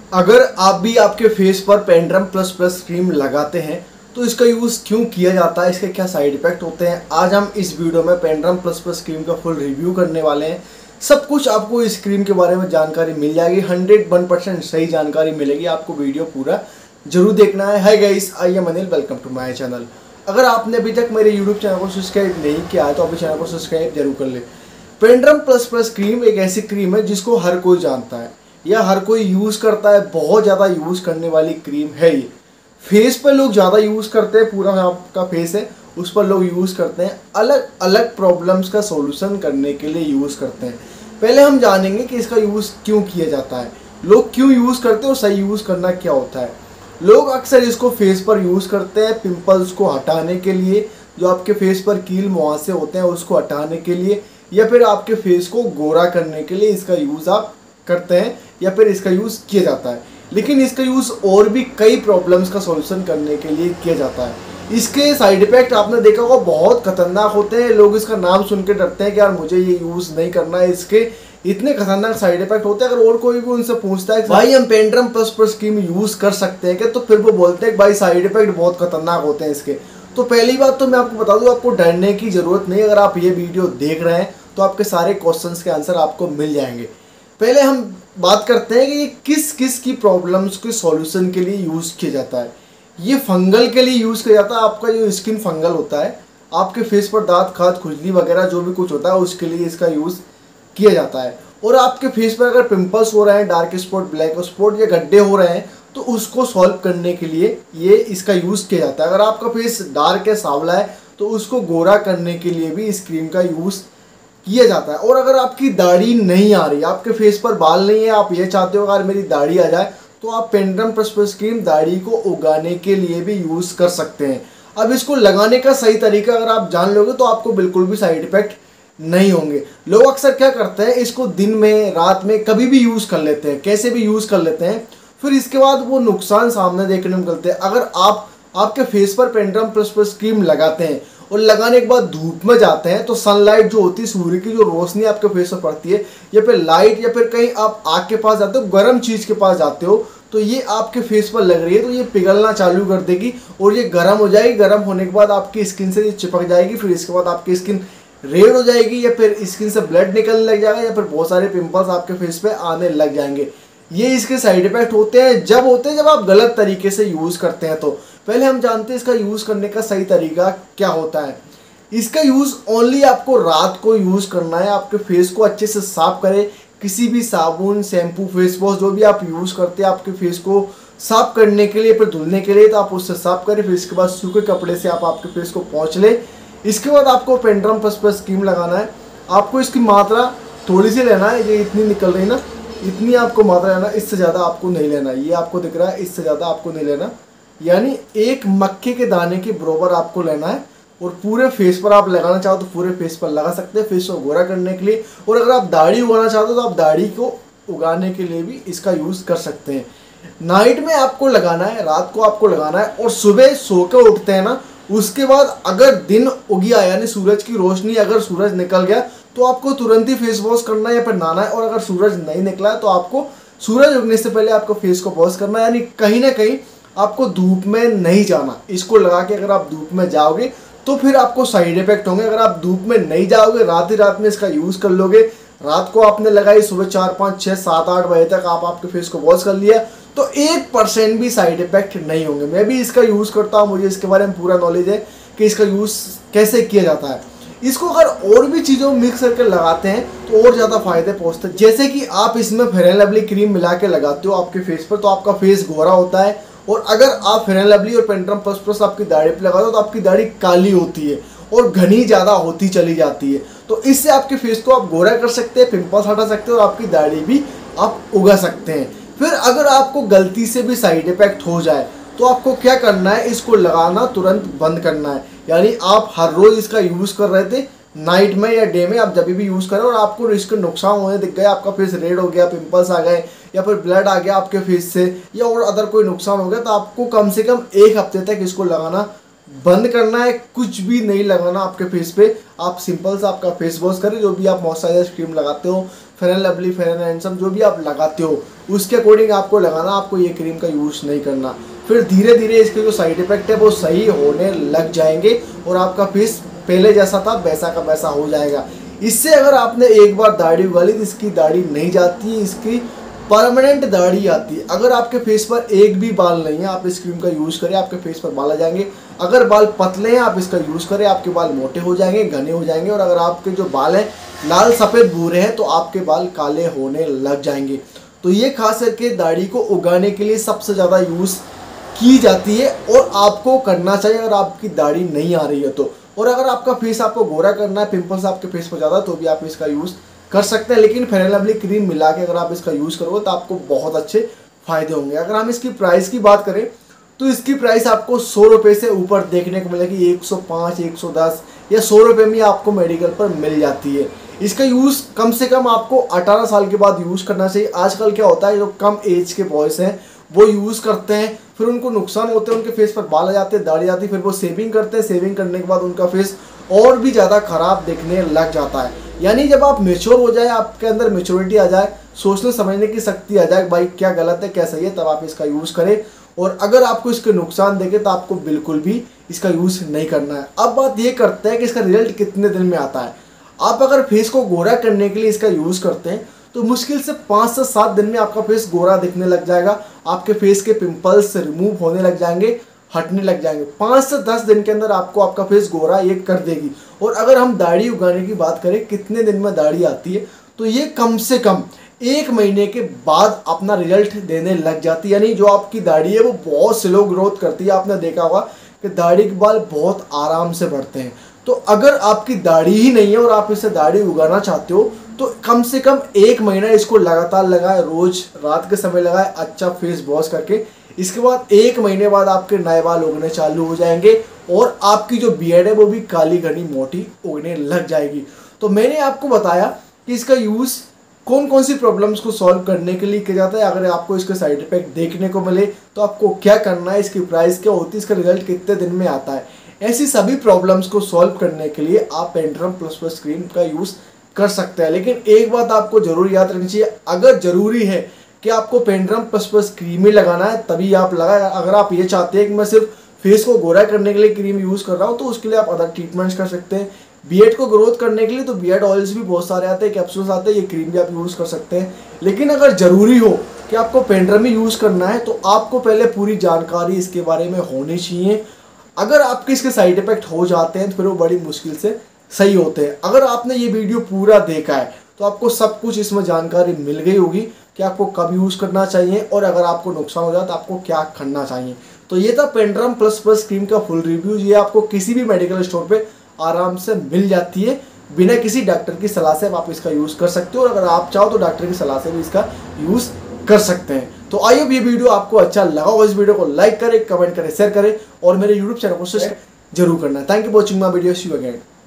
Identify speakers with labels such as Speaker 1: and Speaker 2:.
Speaker 1: अगर आप भी आपके फेस पर पेंड्रम प्लस प्लस क्रीम लगाते हैं तो इसका यूज़ क्यों किया जाता है, इसके क्या साइड इफेक्ट होते हैं, आज हम इस वीडियो में पेंड्रम प्लस प्लस क्रीम का फुल रिव्यू करने वाले हैं। सब कुछ आपको इस क्रीम के बारे में जानकारी मिल जाएगी, 101% सही जानकारी मिलेगी आपको। वीडियो पूरा जरूर देखना है। Hi guys, I am Anil, welcome to my channel. अगर आपने अभी तक मेरे यूट्यूब चैनल को सब्सक्राइब नहीं किया है तो अभी चैनल को सब्सक्राइब जरूर कर ले। पेंड्रम प्लस प्लस क्रीम एक ऐसी क्रीम है जिसको हर कोई जानता है या हर कोई यूज़ करता है। बहुत ज़्यादा यूज़ करने वाली क्रीम है ये। फेस पर लोग ज़्यादा यूज़ करते हैं, पूरा आपका फेस है उस पर लोग यूज़ करते हैं, अलग अलग प्रॉब्लम्स का सॉल्यूशन करने के लिए यूज़ करते हैं। पहले हम जानेंगे कि इसका यूज़ क्यों किया जाता है, लोग क्यों यूज़ करते हैं और सही यूज़ करना क्या होता है। लोग अक्सर इसको फेस पर यूज़ करते हैं पिंपल्स को हटाने के लिए, जो आपके फेस पर कील मुहासे होते हैं उसको हटाने के लिए, या फिर आपके फेस को गोरा करने के लिए इसका यूज़ आप करते हैं या फिर इसका यूज़ किया जाता है। लेकिन इसका यूज़ और भी कई प्रॉब्लम्स का सॉल्यूशन करने के लिए किया जाता है। इसके साइड इफ़ेक्ट आपने देखा होगा बहुत खतरनाक होते हैं। लोग इसका नाम सुन के डरते हैं कि यार मुझे ये यूज़ नहीं करना है, इसके इतने खतरनाक साइड इफेक्ट होते हैं। अगर और कोई भी उनसे पूछता है भाई हम Panderm plus plus cream use कर सकते हैं क्या, तो फिर वो बोलते हैं भाई साइड इफेक्ट बहुत खतरनाक होते हैं इसके। तो पहली बात तो मैं आपको बता दूं, आपको डरने की ज़रूरत नहीं। अगर आप ये वीडियो देख रहे हैं तो आपके सारे क्वेश्चंस के आंसर आपको मिल जाएंगे। पहले हम बात करते हैं कि ये किस किस की प्रॉब्लम्स के सॉल्यूशन के लिए यूज़ किया जाता है। ये फंगल के लिए यूज़ किया जाता है। आपका जो स्किन फंगल होता है, आपके फेस पर दांत खाद खुजली वगैरह जो भी कुछ होता है उसके लिए इसका यूज़ किया जाता है। और आपके फेस पर अगर पिंपल्स हो रहे हैं, डार्क स्पॉट, ब्लैक स्पॉट या गड्ढे हो रहे हैं तो उसको सॉल्व करने के लिए ये इसका यूज़ किया जाता है। अगर आपका फेस डार्क है, सांवला है, तो उसको गोरा करने के लिए भी इस क्रीम का यूज़ किया जाता है। और अगर आपकी दाढ़ी नहीं आ रही, आपके फेस पर बाल नहीं है, आप ये चाहते हो अगर मेरी दाढ़ी आ जाए, तो आप पेंड्रम प्लस प्लस क्रीम दाढ़ी को उगाने के लिए भी यूज़ कर सकते हैं। अब इसको लगाने का सही तरीका अगर आप जान लोगे तो आपको बिल्कुल भी साइड इफेक्ट नहीं होंगे। लोग अक्सर क्या करते हैं, इसको दिन में, रात में, कभी भी यूज़ कर लेते हैं, कैसे भी यूज़ कर लेते हैं, फिर इसके बाद वो नुकसान सामने देखने में मिलते हैं। अगर आप आपके फेस पर पेंड्रम प्लस प्लस क्रीम लगाते हैं और लगाने के बाद धूप में जाते हैं तो सनलाइट जो होती है, सूर्य की जो रोशनी आपके फेस पर पड़ती है, या फिर लाइट, या फिर कहीं आप आग के पास जाते हो, गर्म चीज़ के पास जाते हो, तो ये आपके फेस पर लग रही है तो ये पिघलना चालू कर देगी और ये गर्म हो जाएगी। गर्म होने के बाद आपकी स्किन से ये चिपक जाएगी, फिर इसके बाद आपकी स्किन रेड हो जाएगी, या फिर स्किन से ब्लड निकलने लग जाएगा, या फिर बहुत सारे पिंपल्स आपके फेस पे आने लग जाएंगे। ये इसके साइड इफेक्ट होते हैं जब आप गलत तरीके से यूज़ करते हैं। तो पहले हम जानते हैं इसका यूज़ करने का सही तरीका क्या होता है। इसका यूज़ ओनली आपको रात को यूज़ करना है। आपके फेस को अच्छे से साफ करें, किसी भी साबुन, शैम्पू, फेस वॉश जो भी आप यूज़ करते हैं आपके फेस को साफ करने के लिए, फिर धुलने के लिए, तो आप उससे साफ करें। फिर इसके बाद सूखे कपड़े से आप आपके फेस को पोंछ लें। इसके बाद आपको पेंड्रम प्लस प्लस क्रीम लगाना है। आपको इसकी मात्रा थोड़ी सी लेना है, ये इतनी निकल रही ना, इतनी आपको मात्रा लेना, इससे ज़्यादा आपको नहीं लेना। ये आपको दिख रहा है, इससे ज़्यादा आपको नहीं लेना, यानी एक मक्के के दाने के बराबर आपको लेना है। और पूरे फेस पर आप लगाना चाहो तो पूरे फेस पर लगा सकते हैं, फेस को गोरा करने के लिए। और अगर आप दाढ़ी उगाना चाहते हो तो आप दाढ़ी को उगाने के लिए भी इसका यूज़ कर सकते हैं। नाइट में आपको लगाना है, रात को आपको लगाना है, और सुबह सो के उठते हैं ना, उसके बाद अगर दिन उग गया यानी सूरज की रोशनी, अगर सूरज निकल गया तो आपको तुरंत ही फेस वॉश करना है या फिर नहाना है। और अगर सूरज नहीं निकला है तो आपको सूरज उगने से पहले आपको फेस को वॉश करना है, यानी कहीं ना कहीं आपको धूप में नहीं जाना। इसको लगा के अगर आप धूप में जाओगे तो फिर आपको साइड इफेक्ट होंगे। अगर आप धूप में नहीं जाओगे, रात ही रात में इसका यूज़ कर लोगे, रात को आपने लगाई, सुबह 4, 5, 6, 7, 8 बजे तक आप आपके फेस को वॉश कर लिया, तो 1% भी साइड इफेक्ट नहीं होंगे। मैं भी इसका यूज़ करता हूँ, मुझे इसके बारे में पूरा नॉलेज है कि इसका यूज़ कैसे किया जाता है। इसको अगर और भी चीज़ों में मिक्स करके लगाते हैं तो और ज़्यादा फायदे पहुँचते हैं। जैसे कि आप इसमें फेयर एंड लवली क्रीम मिला के लगाते हो आपके फेस पर तो आपका फेस गोरा होता है। और अगर आप फेयर एंड लवली और पेंड्रम प्लस प्लस आपकी दाढ़ी पे लगाते हो तो आपकी दाढ़ी काली होती है और घनी ज़्यादा होती चली जाती है। तो इससे आपके फेस को आप गोरा कर सकते हैं, पिंपल्स हटा सकते हैं और आपकी दाढ़ी भी आप उगा सकते हैं। फिर अगर आपको गलती से भी साइड इफेक्ट हो जाए तो आपको क्या करना है, इसको लगाना तुरंत बंद करना है। यानी आप हर रोज़ इसका यूज़ कर रहे थे, नाइट में या डे में, आप जब भी यूज़ करें और आपको इसके नुकसान होने दिख गए, आपका फेस रेड हो गया, पिंपल्स आ गए, या फिर ब्लड आ गया आपके फेस से, या और अदर कोई नुकसान हो गया, तो आपको कम से कम 1 हफ्ते तक इसको लगाना बंद करना है। कुछ भी नहीं लगाना आपके फेस पे। आप सिंपल सा आपका फेस वॉश करें, जो भी आप मॉइस्चराइजर क्रीम लगाते हो, Fair and Lovely, Fair and Handsome जो भी आप लगाते हो उसके अकॉर्डिंग आपको लगाना, आपको ये क्रीम का यूज़ नहीं करना। फिर धीरे धीरे इसके जो साइड इफेक्ट है वो सही होने लग जाएंगे और आपका फेस पहले जैसा था वैसा का वैसा हो जाएगा। इससे अगर आपने एक बार दाढ़ी उगा ली तो इसकी दाढ़ी नहीं जाती है, इसकी परमानेंट दाढ़ी आती है। अगर आपके फेस पर एक भी बाल नहीं है, आप इस क्रीम का यूज़ करें, आपके फेस पर बाल आ जाएंगे। अगर बाल पतले हैं, आप इसका यूज़ करें, आपके बाल मोटे हो जाएंगे, घने हो जाएंगे। और अगर आपके जो बाल हैं लाल सफ़ेद भूरे हैं तो आपके बाल काले होने लग जाएंगे। तो ये खास करके दाढ़ी को उगाने के लिए सबसे ज़्यादा यूज़ की जाती है और आपको करना चाहिए अगर आपकी दाढ़ी नहीं आ रही है तो। और अगर आपका फेस आपको गोरा करना है, पिंपल्स आपके फेस पर ज़्यादा है, तो भी आप इसका यूज़ कर सकते हैं। लेकिन फेयर एंड लवली क्रीम मिला के अगर आप इसका यूज़ करोगे तो आपको बहुत अच्छे फायदे होंगे। अगर हम इसकी प्राइस की बात करें तो इसकी प्राइस आपको 100 रुपये से ऊपर देखने को मिलेगी। 105, 110 या 100 रुपये में आपको मेडिकल पर मिल जाती है। इसका यूज़ कम से कम आपको 18 साल के बाद यूज़ करना चाहिए। आजकल क्या होता है, जो कम एज के बॉयज़ हैं वो यूज़ करते हैं, फिर उनको नुकसान होते हैं, उनके फेस पर बाल आ जाते हैं, दाढ़ी आती है, फिर वो सेविंग करते हैं। सेविंग करने के बाद उनका फेस और भी ज़्यादा ख़राब दिखने लग जाता है। यानी जब आप मेच्योर हो जाए, आपके अंदर मेच्योरिटी आ जाए, सोचने समझने की शक्ति आ जाए, भाई क्या गलत है क्या सही है, तब आप इसका यूज़ करें। और अगर आपको इसके नुकसान देखे तो आपको बिल्कुल भी इसका यूज़ नहीं करना है। अब बात ये करते हैं कि इसका रिजल्ट कितने दिन में आता है। आप अगर फेस को गोरा करने के लिए इसका यूज़ करते हैं तो मुश्किल से 5 से 7 दिन में आपका फेस गोरा दिखने लग जाएगा। आपके फेस के पिंपल्स रिमूव होने लग जाएंगे, हटने लग जाएंगे। 5 से 10 दिन के अंदर आपको आपका फेस गोरा ये कर देगी। और अगर हम दाढ़ी उगाने की बात करें कितने दिन में दाढ़ी आती है, तो ये कम से कम 1 महीने के बाद अपना रिजल्ट देने लग जाती है। यानी जो आपकी दाढ़ी है वो बहुत स्लो ग्रोथ करती है। आपने देखा होगा कि दाढ़ी के बाल बहुत आराम से बढ़ते हैं। तो अगर आपकी दाढ़ी ही नहीं है और आप इससे दाढ़ी उगाना चाहते हो तो कम से कम 1 महीना इसको लगातार लगाए, रोज रात के समय लगाए, अच्छा फेस वॉश करके। इसके बाद 1 महीने बाद आपके नए बाल उगने चालू हो जाएंगे और आपकी जो बियर्ड है वो भी काली घनी मोटी उगने लग जाएगी। तो मैंने आपको बताया कि इसका यूज़ कौन कौन सी प्रॉब्लम्स को सॉल्व करने के लिए किया जाता है। अगर आपको इसके साइड इफेक्ट देखने को मिले तो आपको क्या करना है, इसकी प्राइस क्या होती है, इसका रिजल्ट कितने दिन में आता है, ऐसी सभी प्रॉब्लम्स को सॉल्व करने के लिए आप पेंड्रम प्लस प्लस क्रीम का यूज़ कर सकते हैं। लेकिन एक बात आपको जरूर याद रखनी चाहिए, अगर जरूरी है कि आपको पेंड्रम प्लस प्लस क्रीम ही लगाना है तभी आप लगाए। अगर आप ये चाहते हैं कि मैं सिर्फ फेस को गोरा करने के लिए क्रीम यूज़ कर रहा हूँ तो उसके लिए आप अदर ट्रीटमेंट्स कर सकते हैं। बियर्ड को ग्रोथ करने के लिए तो बियर्ड ऑयल्स भी बहुत सारे आते हैं, कैप्सूल्स आते हैं, ये क्रीम भी आप यूज़ कर सकते हैं। लेकिन अगर ज़रूरी हो कि आपको पेंड्रम ही यूज़ करना है तो आपको पहले पूरी जानकारी इसके बारे में होनी चाहिए। अगर आपके इसके साइड इफेक्ट हो जाते हैं तो फिर वो बड़ी मुश्किल से सही होते हैं। अगर आपने ये वीडियो पूरा देखा है तो आपको सब कुछ इसमें जानकारी मिल गई होगी कि आपको कब यूज़ करना चाहिए और अगर आपको नुकसान हो जाए तो आपको क्या करना चाहिए। तो ये था पेंड्रम प्लस प्लस क्रीम का फुल रिव्यू। ये आपको किसी भी मेडिकल स्टोर पे आराम से मिल जाती है, बिना किसी डॉक्टर की सलाह से आप इसका यूज़ कर सकते हो। और अगर आप चाहो तो डॉक्टर की सलाह से भी इसका यूज़ कर सकते हैं। तो आई होप ये वीडियो आपको अच्छा लगा हो। इस वीडियो को लाइक करें, कमेंट करें, शेयर करें और मेरे यूट्यूब चैनल को सब्सक्राइब जरूर करना। Thank you for watching my video. See you again.